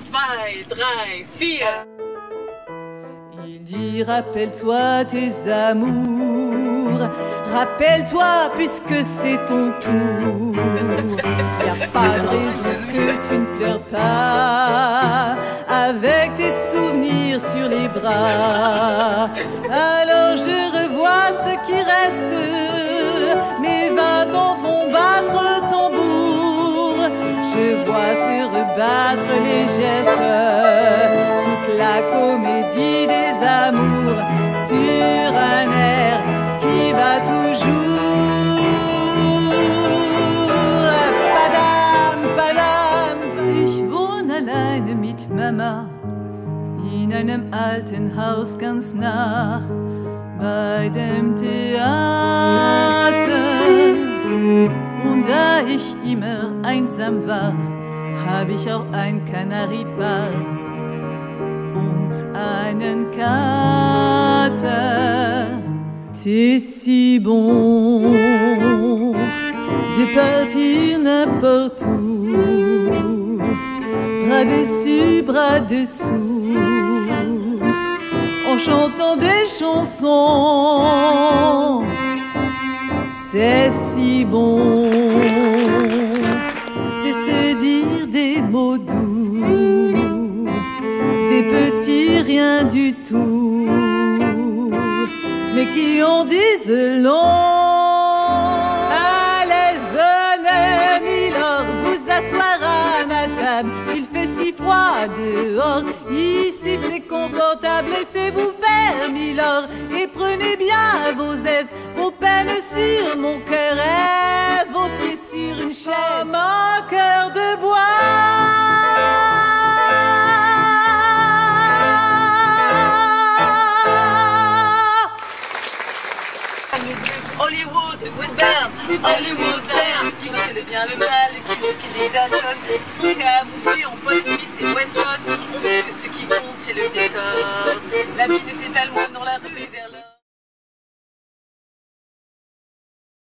2, 3, 4. Il dit rappelle-toi tes amours, rappelle-toi puisque c'est ton tour. Y a pas de raison que tu ne pleures pas avec tes souvenirs sur les bras. Alors je revois ce qui reste, mes 20 ans vont battre tambour. Je vois se rebattre les gestes, toute la comédie des amours sur un air qui va toujours. Padam, padam, ich wohne alleine mit Mama in einem alten Haus ganz nah bei dem Theater. Und da ich immer einsam war, hab ich auch ein Kanariepaar und einen Kater. C'est si bon de partir n'importe où, bras dessus, bras dessous, en chantant des chansons. C'est si bon de se dire des mots doux, des petits rien du tout, mais qui en disent long. Allez, venez, Milord, vous asseoir à ma table. Il fait si froid dehors, ici c'est confortable. Laissez-vous faire, Milord, et prenez bien vos aises, vos peines sur mon cœur et vos pieds sur une chaise. Mon cœur de bois. Hollywood, Western, Hollywood, petit c'est le bien, le mal, les Dalton, ils sont camouflés en Paul Smith et Wesson. On dit que ce qui compte c'est le décor. La vie ne fait pas le moine dans la rue et vers l'or.